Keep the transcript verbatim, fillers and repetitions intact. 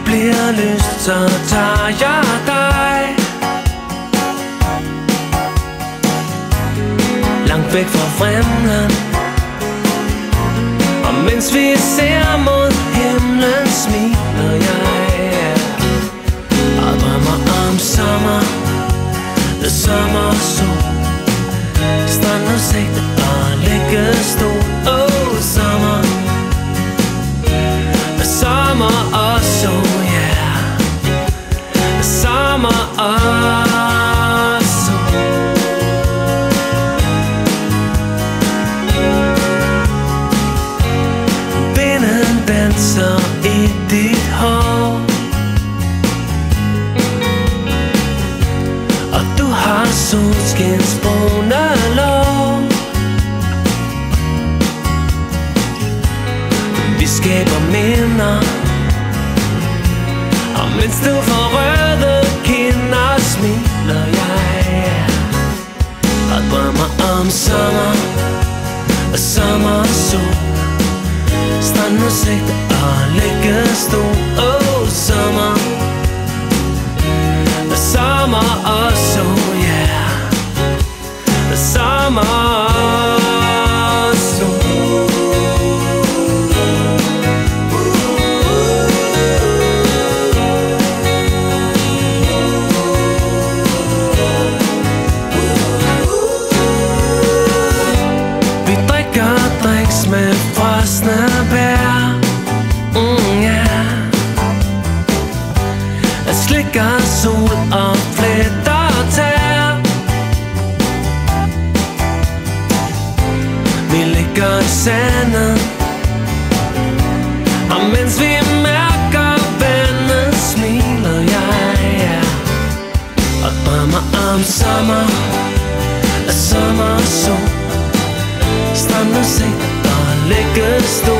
bliver lyst, så tager jeg dig langt væk fra fremden. Og mens vi ser mod himlen, smiler jeg og drømmer om sommer, sommersol, strandudsigt og liggestol. Oh, sommer, sommer og sol, yeah. Sommer og sol. Vinden danser i dit hår, og du har solskinsbrune lår. Vi skaber minder, og mens du får røde kinder, smiler jeg og drømmer om sommer, sommersol, strandudsigt og liggestol. Oh, sommer, sommer og sol, yeah. Sommer og sol. Vi drikker driks med frosne bær, mm, yeah. Jeg slikker sol og fletter tær. Vi ligger i sandet, og mens vi mærker vandet, smiler jeg, yeah. Og drømmer om sommer, sommer og sol, strandudsigt og liggestol.